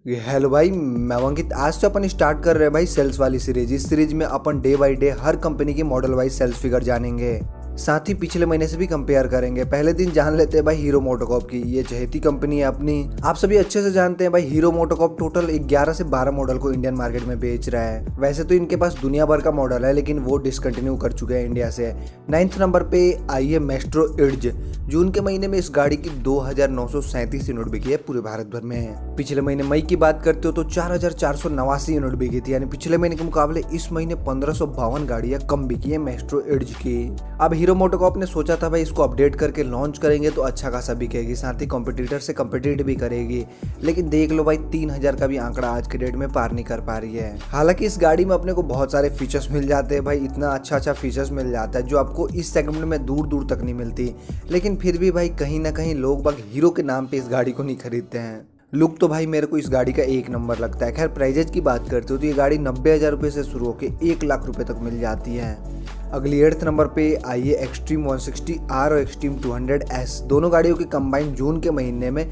Hello भाई, मैं अंकित। आज से अपन स्टार्ट कर रहे हैं भाई सेल्स वाली सीरीज। इस सीरीज में अपन डे बाय डे हर कंपनी की मॉडल वाइज सेल्स फिगर जानेंगे, साथ ही पिछले महीने से भी कंपेयर करेंगे। पहले दिन जान लेते हैं भाई हीरो मोटोकॉर्प की। ये चहेती कंपनी है अपनी, आप सभी अच्छे से जानते हैं भाई। हीरो मोटोकॉर्प टोटल 11 से 12 मॉडल को इंडियन मार्केट में बेच रहा है। वैसे तो इनके पास दुनिया भर का मॉडल है, लेकिन वो डिसकंटिन्यू कर चुके हैं इंडिया से। 9th नंबर पे आई है मेस्ट्रो इड्ज। जून के महीने में इस गाड़ी की 2937 यूनिट बिकी है पूरे भारत भर में। पिछले महीने मई की बात करते हो तो 4489 यूनिट बिकी थी, यानी पिछले महीने के मुकाबले इस महीने 1552 गाड़ियां कम बिकी है मेस्ट्रो इड्ज की। अब हीरो मोटोकॉर्प ने सोचा था भाई इसको अपडेट करके लॉन्च करेंगे तो अच्छा खासा बिकेगी, साथ ही कॉम्पिटिटर से कम्पिटिट भी करेगी। लेकिन देख लो भाई 3000 का भी आंकड़ा आज के डेट में पार नहीं कर पा रही है। हालांकि इस गाड़ी में अपने को बहुत सारे फीचर्स मिल जाते हैं भाई, इतना अच्छा फीचर्स मिल जाता है जो आपको इस सेगमेंट में दूर दूर तक नहीं मिलती। लेकिन फिर भी भाई कहीं ना कहीं लोग बाग हीरो के नाम पे इस गाड़ी को नहीं खरीदते हैं। लुक तो भाई मेरे को इस गाड़ी का एक नंबर लगता है। खैर प्राइजेज की बात करते हो तो ये गाड़ी 90,000 रुपये से शुरू होकर 1 लाख रुपए तक मिल जाती है। अगली 8th नंबर पे आई है एक्सट्रीम 160R और एक्सट्रीम 200S। दोनों गाड़ियों की कंबाइन जून के महीने में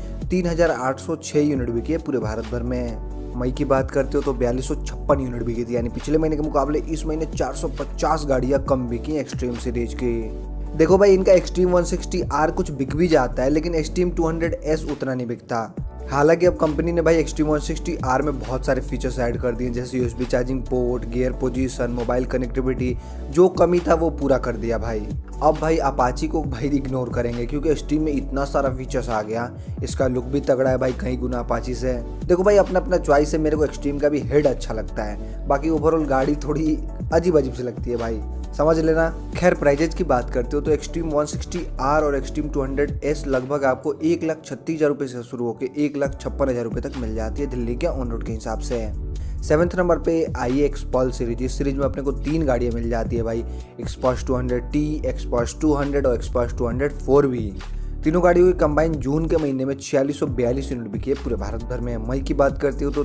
3806 यूनिट बिकी है पूरे भारत भर में। मई की बात करते हो तो 4256 यूनिट बिकी थी, यानी पिछले महीने के मुकाबले इस महीने 450 गाड़ियां कम बिकी एक्सट्रीम सीरीज की। देखो भाई इनका एक्सट्रीम 160R कुछ बिक भी जाता है, लेकिन एक्सट्रीम 200S उतना नहीं बिकता। हालांकि अब कंपनी ने भाई एक्सट्रीम 160R में बहुत सारे फीचर्स ऐड कर दिए, जैसे USB charging port, gear position, mobile connectivity. जो कमी था वो पूरा कर दिया भाई। अब भाई अपाची को भाई इग्नोर करेंगे, क्योंकि एक्सट्रीम में इतना सारा फीचर्स आ गया। इसका लुक भी तगड़ा है भाई, कई गुना अपाची से। देखो भाई अपना अपना चॉइस है, मेरे को एक्सट्रीम का भी हेड अच्छा लगता है, बाकी ओवरऑल गाड़ी थोड़ी अजीब अजीब से लगती है भाई, समझ लेना। खैर प्राइजेज की बात करते हो तो एक्सट्रीम 160R और एक्सट्रीम 200S लगभग आपको 1,36,000 रुपये से शुरू होकर 1,56,000 रुपये तक मिल जाती है दिल्ली के ऑन रोड के हिसाब से। 7th नंबर पे आई है एक्सपल्स सीरीज। इस सीरीज में अपने को 3 गाड़ियां मिल जाती है भाई, एक्सपल्स 200T, एक्सपल्स 200 और एक्सपल्स 204 भी। तीनों गाड़ियों की कंबाइन जून के महीने में 4642 यूनिट बिकी है पूरे भारत भर में। मई की बात करती हो तो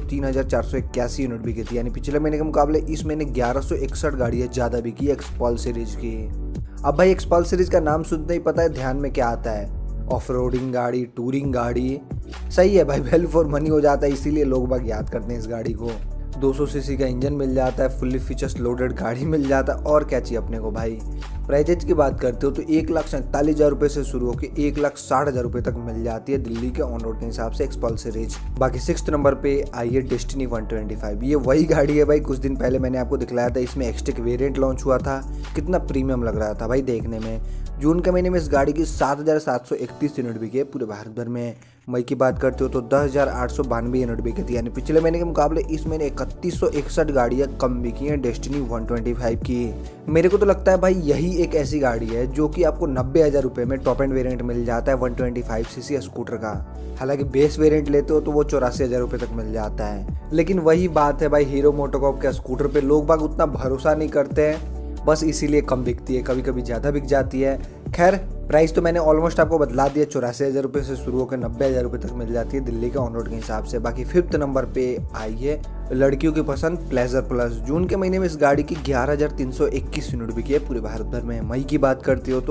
3481 यूनिट बिकी थी, यानी पिछले महीने के मुकाबले इस महीने 1161 गाड़ियां ज्यादा बिकी एक्सपल्स सीरीज की। अब भाई एक्सपल्स सीरीज का नाम सुनते ही पता है ध्यान में क्या आता है, ऑफ रोडिंग गाड़ी, टूरिंग गाड़ी। सही है भाई, वैल्यू फॉर मनी हो जाता है, इसीलिए लोग बाग याद करते हैं इस गाड़ी को। 200 सीसी का इंजन मिल जाता है, फुल्ली फीचर्स लोडेड गाड़ी मिल जाता है, और क्या चाहिए अपने को भाई। प्राइजेज की बात करते हो तो 1,47,000 रुपये से शुरू होकर 1,60,000 रुपये तक मिल जाती है दिल्ली के ऑन रोड के हिसाब से एक्सपल्स सीरीज। बाकी 6th नंबर पे आई है डेस्टिनी 125। ये वही गाड़ी है भाई, कुछ दिन पहले मैंने आपको दिखलाया था, इसमें एक्सटेक वेरिएंट लॉन्च हुआ था। कितना प्रीमियम लग रहा था भाई देखने में। जून के महीने में इस गाड़ी की 7,731 यूनिट बिकी है पूरे भारत भर में। मई की बात करते हो तो 10,892 यूनिट बिकी थी, यानी पिछले महीने के मुकाबले इस महीने 3161 गाड़ियां कम बिकी हैं डेस्टिनी 125 की। मेरे को तो लगता है भाई यही एक ऐसी गाड़ी है जो कि आपको 90,000 रुपये में टॉप एंड वेरिएंट मिल जाता है 125cc स्कूटर का। हालांकि बेस वेरिएंट लेते हो तो वो 84,000 रुपये तक मिल जाता है। लेकिन वही बात है भाई, हीरो मोटोकॉर्प के स्कूटर पे लोग बाग उतना भरोसा नहीं करते हैं, बस इसीलिए कम बिकती है, कभी कभी ज़्यादा बिक जाती है। खैर प्राइस तो मैंने ऑलमोस्ट आपको बतला दिया, 84,000 रुपये से शुरू होकर 90,000 रुपये तक मिल जाती है दिल्ली के ऑन रोड के हिसाब से। बाकी 5th नंबर पे आई है लड़कियों की पसंद प्लेजर प्लस। जून के महीने में इस गाड़ी की 11,321 यूनिट बिकी है पूरे भारत भर में। मई की बात करती हो तो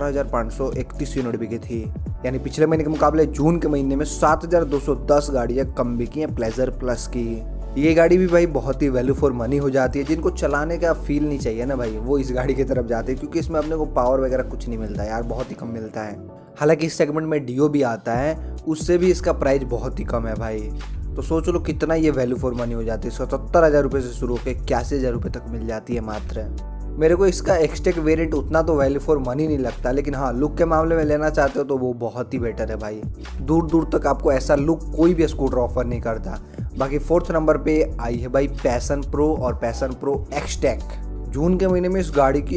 18,531 यूनिट बिकी थी, यानी पिछले महीने के मुकाबले जून के महीने में 7,210 गाड़ियाँ कम बिकी हैं प्लेजर प्लस की। ये गाड़ी भी भाई बहुत ही वैल्यू फॉर मनी हो जाती है। जिनको चलाने का फील नहीं चाहिए ना भाई, वो इस गाड़ी की तरफ जाते हैं, क्योंकि इसमें अपने को पावर वगैरह कुछ नहीं मिलता यार, बहुत ही कम मिलता है। हालांकि इस सेगमेंट में डीओ भी आता है, उससे भी इसका प्राइस बहुत ही कम है भाई। तो सोच लो कितना ये वैल्यू फॉर मनी हो जाती है। 77,000 रुपये से शुरू होकर 81,000 रुपये तक मिल जाती है मात्र। मेरे को इसका एक्सटेक वेरिएंट उतना तो वैल्यू फॉर मनी नहीं लगता, लेकिन हाँ लुक के मामले में लेना चाहते हो तो वो बहुत ही बेटर है भाई। दूर दूर तक आपको ऐसा लुक कोई भी स्कूटर ऑफर नहीं करता। बाकी 4th नंबर पे आई है भाई पैशन प्रो और पैशन प्रो एक्सटेक। जून के महीने में इस गाड़ी की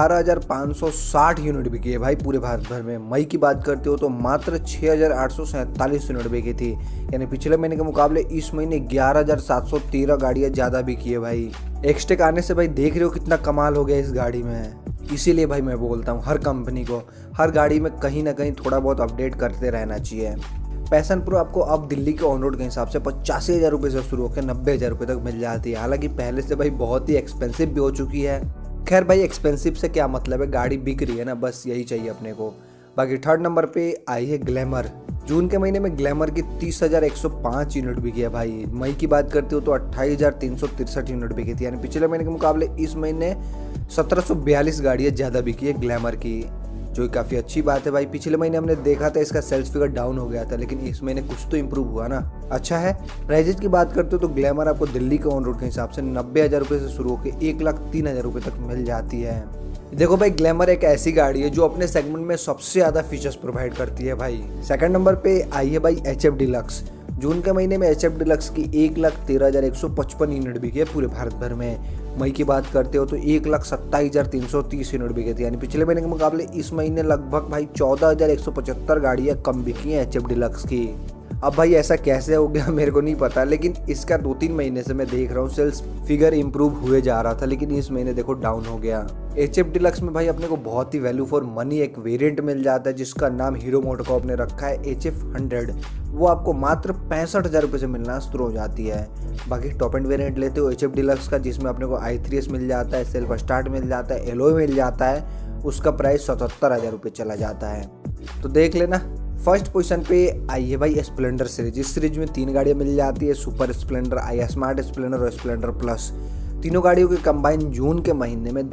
18,560 यूनिट बिकी है भाई पूरे भारत भर में। मई की बात करते हो तो मात्र 6,847 यूनिट बिकी थी, यानी पिछले महीने के मुकाबले इस महीने 11,713 गाड़ियां ज्यादा बिकी है भाई। एक्सटेक आने से भाई देख रहे हो कितना कमाल हो गया इस गाड़ी में। इसीलिए भाई मैं बोलता हूँ हर कंपनी को हर गाड़ी में कहीं ना कहीं थोड़ा बहुत अपडेट करते रहना चाहिए। पैशन प्रो आपको अब दिल्ली के ऑन रोड के हिसाब से 85,000 रुपये से शुरू होकर 90,000 रुपये तक मिल जाती है। हालांकि पहले से भाई बहुत ही एक्सपेंसिव भी हो चुकी है। खैर भाई एक्सपेंसिव से क्या मतलब है, गाड़ी बिक रही है ना, बस यही चाहिए अपने को। बाकी 3rd नंबर पे आई है ग्लैमर। जून के महीने में ग्लैमर की 30,105 यूनिट बिकी है भाई। मई की बात करते हो तो 28,363 यूनिट बिकी थी, यानी पिछले महीने के मुकाबले इस महीने 1742 गाड़ियाँ ज़्यादा बिकी है ग्लैमर की, जो काफ़ी अच्छी बात है भाई। पिछले महीने हमने देखा था इसका सेल्स फिगर डाउन हो गया था, लेकिन इस महीने कुछ तो इम्प्रूव हुआ ना, अच्छा है। प्राइजेज की बात करते हो तो ग्लैमर आपको दिल्ली के ऑन रोड के हिसाब से 90,000 रुपये से शुरू होकर 1,03,000 रुपये तक मिल जाती है। देखो भाई, ग्लैमर एक ऐसी गाड़ी है जो अपने सेगमेंट में सबसे ज़्यादा फीचर्स प्रोवाइड करती है भाई। सेकंड नंबर पे आई है भाई HF डिलक्स। जून के महीने में HF डिलक्स की 1,13,155 यूनिट बिकी है पूरे भारत भर में। मई की बात करते हो तो 1,27,330 यूनिट बिके थे, यानी पिछले महीने के मुकाबले इस महीने लगभग भाई 14,175 गाड़ियाँ कम बिकी हैं HF डिलक्स की। अब भाई ऐसा कैसे हो गया मेरे को नहीं पता, लेकिन इसका 2-3 महीने से मैं देख रहा हूँ सेल्स फिगर इंप्रूव हुए जा रहा था, लेकिन इस महीने देखो डाउन हो गया। HF डिलक्स में भाई अपने को बहुत ही वैल्यू फॉर मनी एक वेरिएंट मिल जाता है जिसका नाम हीरो मोटोकॉर्प ने रखा है HF 100। वो आपको मात्र 65,000 रुपये से मिलना शुरू हो जाती है। बाकी टॉप एंड वेरिएंट लेते हो HF डिलक्स का, जिसमें अपने को i3s मिल जाता है, सेल्फ स्टार्ट मिल जाता है, एलॉय मिल जाता है, उसका प्राइस 77,000 रुपये चला जाता है। तो देख लेना। फर्स्ट पोजीशन पे आई है भाई स्प्लेंडर सीरीज। इस सीरीज में 3 गाड़ियाँ मिल जाती है, Super Splendor, I Smart Splendor और स्प्लेंडर प्लस। तीनों गाड़ियों के कंबाइन जून के महीने में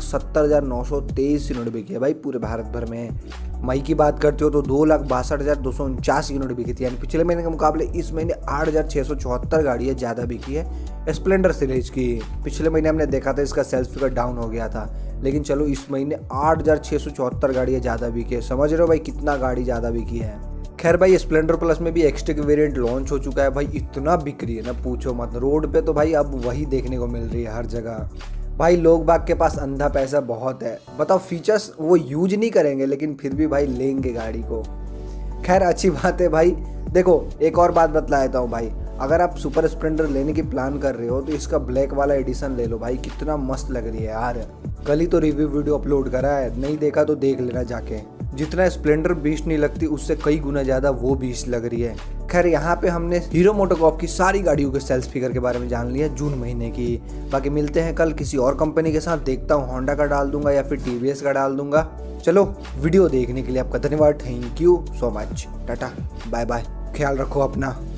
2,70,923 यूनिट बिकी है भाई पूरे भारत भर में। मई की बात करते हो तो 2,62,249 यूनिट बिकी थी, यानी पिछले महीने के मुकाबले इस महीने 8,674 गाड़ियाँ ज़्यादा बिकी है स्प्लेंडर सीरीज की। पिछले महीने हमने देखा था इसका सेल्स फिगर डाउन हो गया था, लेकिन चलो इस महीने 8,674 गाड़ियाँ ज़्यादा बिकी है। समझ रहे हो भाई कितना गाड़ी ज़्यादा बिकी है। खैर भाई, स्प्लेंडर प्लस में भी एक्सटेक वेरिएंट लॉन्च हो चुका है भाई, इतना बिक रही है ना पूछो मत। रोड पे तो भाई अब वही देखने को मिल रही है हर जगह। भाई लोग बाग के पास अंधा पैसा बहुत है, बताओ फीचर्स वो यूज नहीं करेंगे लेकिन फिर भी भाई लेंगे गाड़ी को। खैर अच्छी बात है भाई। देखो एक और बात बतला देता हूँ भाई, अगर आप सुपर स्प्लेंडर लेने की प्लान कर रहे हो तो इसका ब्लैक वाला एडिशन ले लो भाई, कितना मस्त लग रही है यार। कल ही तो रिव्यू वीडियो अपलोड करा है, नहीं देखा तो देख लेना जाके। जितना स्प्लेंडर बीस्ट नहीं लगती उससे कई गुना ज़्यादा वो बीस्ट लग रही है। खैर यहाँ पे हमने हीरो मोटोकॉर्प की सारी गाड़ियों के सेल्स फिगर के बारे में जान लिया जून महीने की। बाकी मिलते हैं कल किसी और कंपनी के साथ, देखता हूँ होंडा का डाल दूंगा या फिर TVS का डाल दूंगा। चलो, वीडियो देखने के लिए आपका धन्यवाद, थैंक यू सो मच, टाटा बाय बाय, ख्याल रखो अपना।